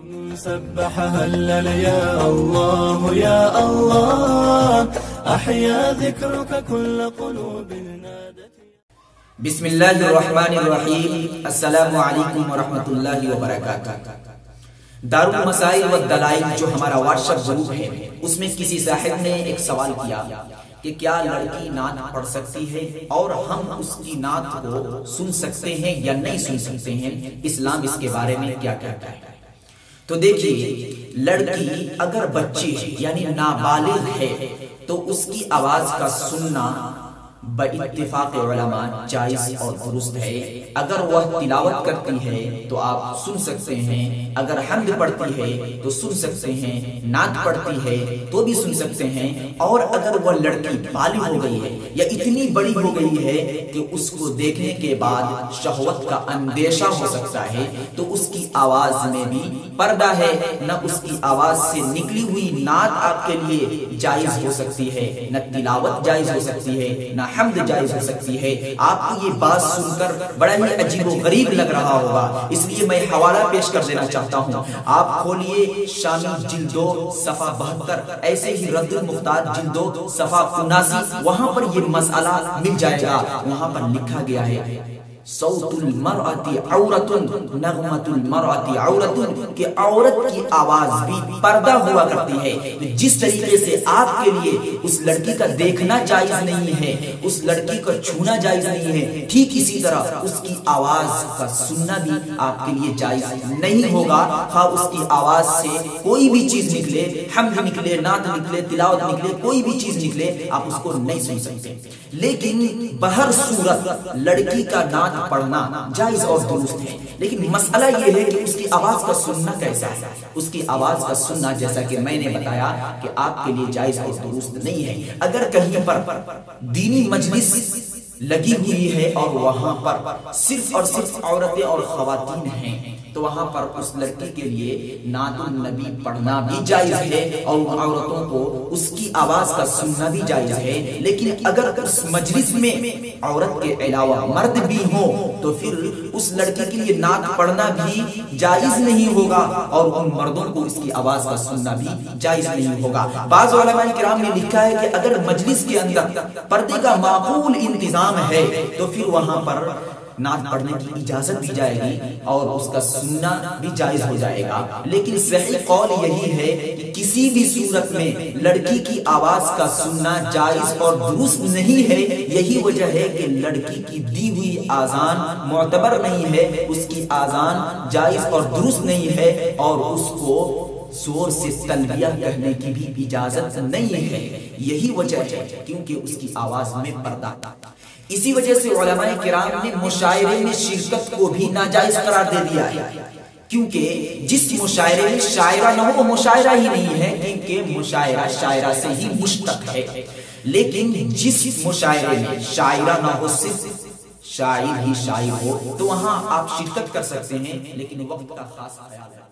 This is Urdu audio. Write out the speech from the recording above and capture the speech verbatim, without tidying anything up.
سبح هلل يا الله يا الله أحيا ذكرك كل قلوب نادت. بسم اللہ الرحمن الرحیم. السلام علیکم ورحمۃ اللہ وبرکاتہ. دار المسائل والدلائل جو ہمارا واٹس ایپ گروپ ہے، اس میں کسی صاحب نے ایک سوال کیا کہ کیا لڑکی نعت پڑھ سکتی ہے اور ہم اس کی نعت کو سن سکتے ہیں یا نہیں سن سکتے ہیں، اسلام اس کے بارے میں کیا کہتا ہے. تو دیکھیے، لڑکی اگر بچی ہے یعنی نابالغ ہے تو اس کی آواز کا سننا باتفاق علماء جائز اور درست ہے. اگر وہ تلاوت کرتی ہے تو آپ سن سکتے ہیں، اگر حمد پڑھتی ہے تو سن سکتے ہیں، نعت پڑھتی ہے تو بھی سن سکتے ہیں. اور اگر وہ لڑکی بالغ ہو گئی ہے یا اتنی بڑی ہو گئی ہے کہ اس کو دیکھنے کے بعد شہوت کا اندیشہ ہو سکتا ہے تو اس کی آواز میں بھی پردہ ہے. نہ اس کی آواز سے نکلی ہوئی نعت آپ کے لیے جائز ہو سکتی ہے، نہ تلاوت جائز ہو سکتی ہے، نہ حمد جائز ہو سکتی ہے. آپ کو یہ بات سن کر بڑا ہی عجیب و غریب لگ رہا ہوگا، اس لیے میں حوالہ پیش کر دینا چاہتا ہوں. آپ کھولیے شامی جلد دو صفحہ بہتر، ایسے ہی رد المختار جلد دو صفحہ اناسی، وہاں پر یہ مسئلہ مل جائے گا. وہاں پر لکھا گیا ہے صوت المرأة عورت نغمت المرأة عورت، کہ عورت کی آواز بھی پردہ ہوا کرتی ہے. جس طریقے سے آپ کے لیے اس لڑکی کا دیکھنا جائز نہیں ہے، اس لڑکی کو چھونا جائز نہیں ہے، ٹھیک اسی طرح اس کی آواز کا سننا بھی آپ کے لیے جائز نہیں ہوگا. خواہ اس کی آواز سے کوئی بھی چیز نکلے، حمد نکلے، نعت نکلے، تلاوت نکلے، کوئی بھی چیز نکلے، آپ اس کو نہیں سن سکتے. لیکن بہر صورت لڑکی کا نعت پڑھنا جائز اور درست ہے. لیکن مسئلہ یہ ہے کہ اس کی آواز کا سننا کیسا ہے. اس کی آواز کا سننا جیسا کہ میں نے بتایا کہ آپ کے لیے جائز اور درست نہیں ہے. اگر کہیں پر دینی مجلس لگی ہوئی ہے اور وہاں پر صرف اور صرف عورتیں اور خواتین ہیں تو وہاں پر اس لڑکی کے لیے نعت النبی پڑھنا بھی جائز ہے اور عورتوں کو اس کی آواز کا سننا بھی جائز ہے. لیکن اگر اس مجلس میں عورت کے علاوہ مرد بھی ہوں تو پھر اس لڑکی کے لیے نعت پڑھنا بھی جائز نہیں ہوگا اور ان مردوں کو اس کی آواز کا سننا بھی جائز نہیں ہوگا. بعض علماء کرام نے لکھا ہے کہ اگر مجلس کے اندر پردے کا معقول انتظام ہے تو پھر وہاں پر نعت پڑھنے کی اجازت دی جائے گی اور اس کا سننا بھی جائز ہو جائے گا. لیکن صحیح قول یہی ہے کہ کسی بھی صورت میں لڑکی کی آواز کا سننا جائز اور درست نہیں ہے. یہی وجہ ہے کہ لڑکی کی دی ہوئی آذان معتبر نہیں ہے، اس کی آذان جائز اور درست نہیں ہے اور اس کو زور سے تلبیہ کہنے کی بھی اجازت نہیں ہے. یہی وجہ ہے کیونکہ اس کی آواز میں پردہ. اسی وجہ سے علماء کرام نے مشاعرے میں شرکت کو بھی ناجائز قرار دے دیا ہے، کیونکہ جس مشاعرے میں شاعرہ نہ ہو وہ مشاعرہ ہی نہیں ہے، کیونکہ مشاعرہ شاعرہ سے ہی مشتق ہے. لیکن جس مشاعرے میں شاعرہ نہ ہو، صرف شاعر ہی شاعر ہو، تو وہاں آپ شرکت کر سکتے ہیں، لیکن وقت کا خاص خیال ہے.